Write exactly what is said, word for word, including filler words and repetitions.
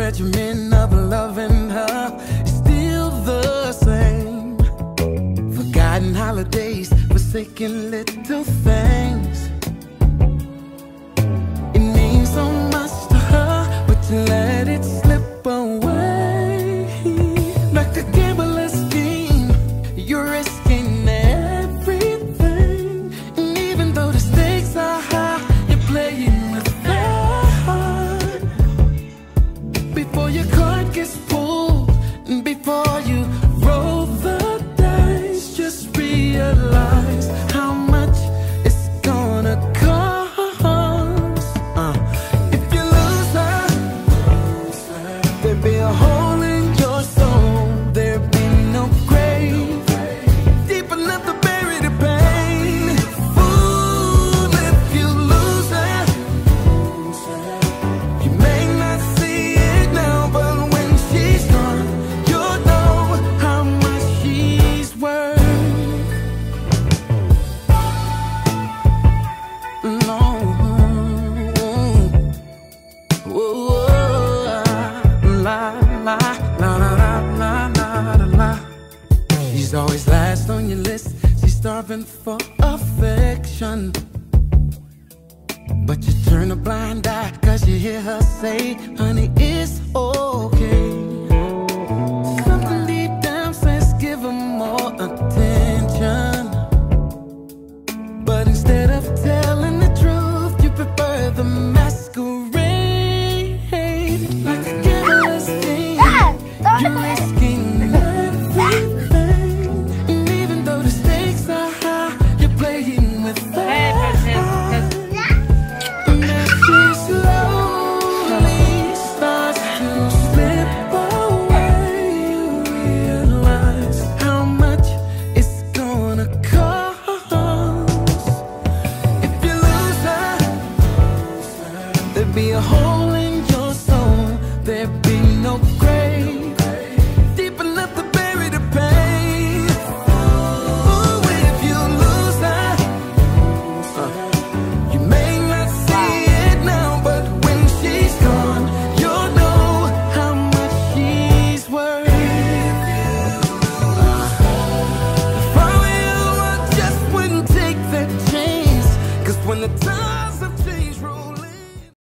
regimen of loving her is still the same. Forgotten holidays, forsaken little things. It means so much to her, but you let it slip away. Like a gambler's scheme, you're risking everything. And even though the stakes are high, you're playing with fire. Before your card gets pulled, and before you roll the dice, just realize how much it's gonna cost. uh, If you lose her, there'd be a hole in your soul. There'd be no grave deep enough to bury the pain. Fool, if you lose her, you may not see it now, but when she's gone, you'll know how much she's worth. No. Whoa, la, la, la, la, la, la, la, la. She's always last on your list. She's starving for affection, but you turn a blind eye, cause you hear her say, honey, it's okay. Something deep down says give her more attention, but instead of telling the truth, you prefer the masquerade. Like a gambler's game, you're risking everything. And even though the stakes are high, you're playing with fire. And as she slowly starts to slip away, you realize how much it's gonna cost. If you lose her, there'd be a hole in your soul. There'd be no grave deep enough to bury the pain. Ooh, if you lose her, uh, you may not see it now, but when she's gone, you'll know how much she's worth. If I were you, I just wouldn't take that chance, cause when the time